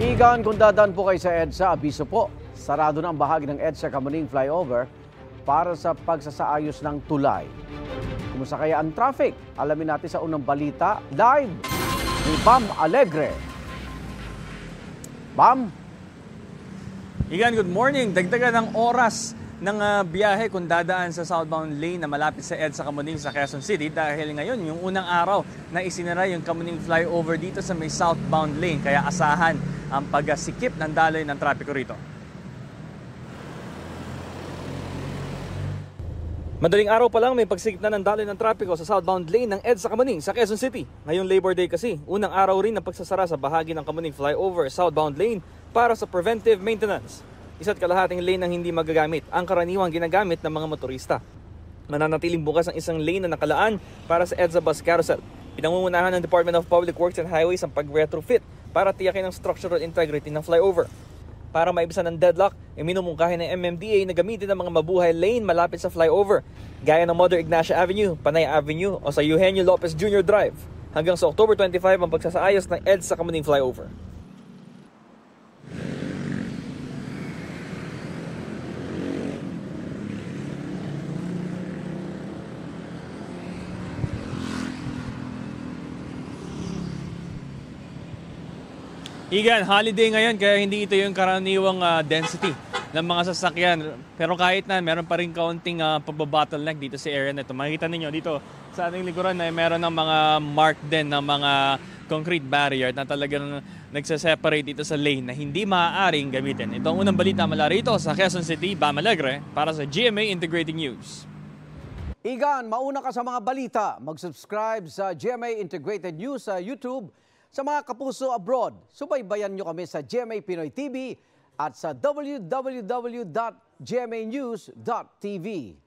Igan, kung dadaan po kayo sa EDSA, abiso po. Sarado na ang bahagi ng EDSA Kamuning Flyover para sa pagsasaayos ng tulay. Kumusta kaya ang traffic? Alamin natin sa unang balita, live ni Bam Alegre. Bam? Igan, good morning. Dagdagan ng oras ng biyahe kung dadaan sa southbound lane na malapit sa EDSA Kamuning sa Quezon City dahil ngayon yung unang araw na isinara yung Kamuning Flyover dito sa may southbound lane. Kaya asahan ang pagsikip ng daloy ng trapiko rito. Madaling araw pa lang may pagsikip na ng daloy ng trapiko sa southbound lane ng EDSA Kamuning sa Quezon City. Ngayong Labor Day kasi, unang araw rin ng pagsasara sa bahagi ng Kamuning Flyover southbound lane para sa preventive maintenance. Isa't kalahating lane ang hindi magagamit, ang karaniwang ginagamit ng mga motorista. Mananatiling bukas ang isang lane na nakalaan para sa EDSA Bus Carousel. Pinangungunahan ng Department of Public Works and Highways ang pag-retrofit para tiyakin ang structural integrity ng flyover. Para maibisan ng deadlock, minumungkahi ng MMDA na gamitin ang mga mabuhay lane malapit sa flyover, gaya ng Mother Ignacia Avenue, Panay Avenue o sa Eugenio Lopez Jr. Drive. Hanggang sa October 25 ang pagsasaayos ng EDSA Kamuning Flyover. Igan, holiday ngayon kaya hindi ito yung karaniwang density ng mga sasakyan. Pero kahit na, meron pa rin kaunting pagbabottleneck dito sa area na ito. Makikita ninyo dito sa ating likuran na meron ng mga mark din ng mga concrete barrier na talagang nagsaseparate dito sa lane na hindi maaaring gamitin. Ito ang unang balita mula rito sa Quezon City, Bam Alegre para sa GMA Integrated News. Igan, mauna ka sa mga balita. Mag-subscribe sa GMA Integrated News sa YouTube. Sa mga kapuso abroad, subaybayan nyo kami sa GMA Pinoy TV at sa www.gmanews.tv.